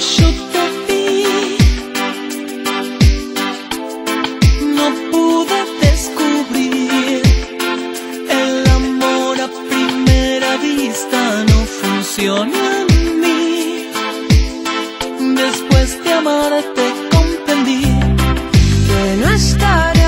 yo te vi, no pude descubrir el amor a primera vista, no funcionó en mí. Después de amarte comprendí que no estaré